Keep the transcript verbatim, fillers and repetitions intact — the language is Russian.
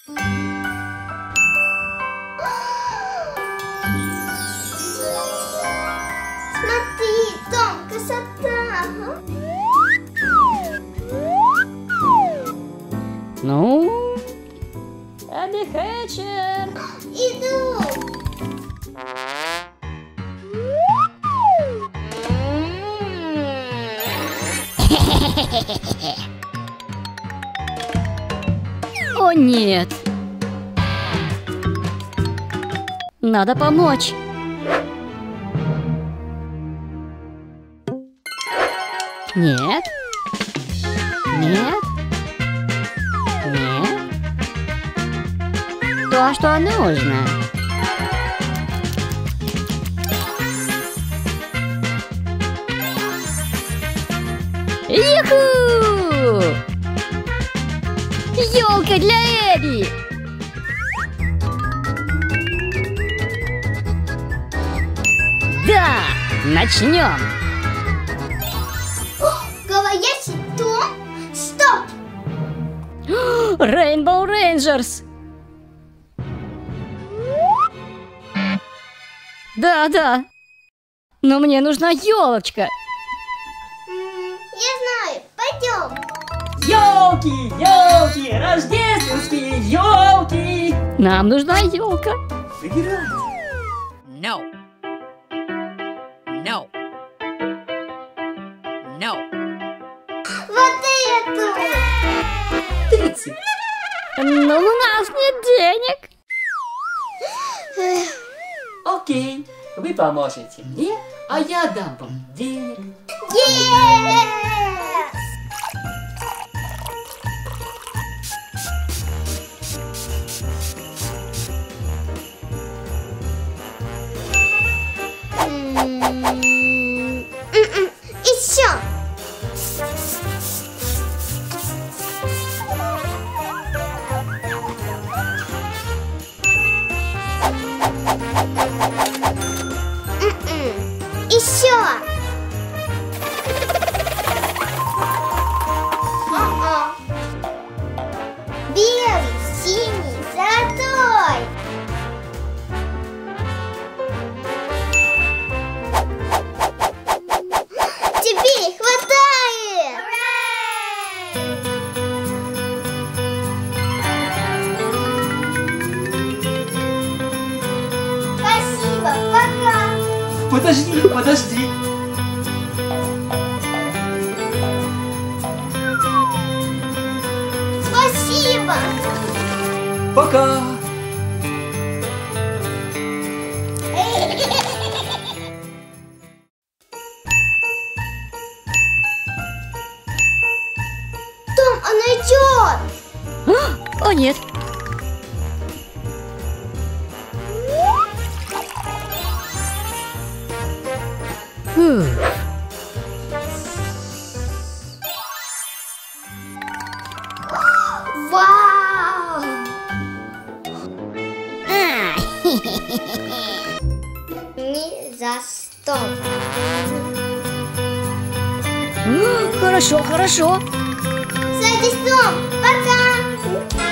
Смотри, Том, красота. Ага. Ну, Эбби Хэтчер. Иду. О, нет. Надо помочь. Нет. Нет. Нет. То, что нужно. Юху! Ёлка для Эбби! Да! Начнем! Говорящий Том? Стоп! Rainbow Rangers! Да, да. Но мне нужна елочка. Я знаю, пойдем. Елки, елки, рождественские елки. Нам нужна елка. Выбирайте. No. No. No. Вот эту. тридцать. Но у нас нет денег. Окей, вы поможете мне, а я дам вам денег. Yes! Еще. Еще. О-о. Белый, синий, золотой. Тебе хватает. Спасибо, пока. Подожди, подожди. Спасибо. Пока. Том, она идет. О, нет. Фух. Вау. Ни за что. М, Хорошо, хорошо. Садись, Том. Пока.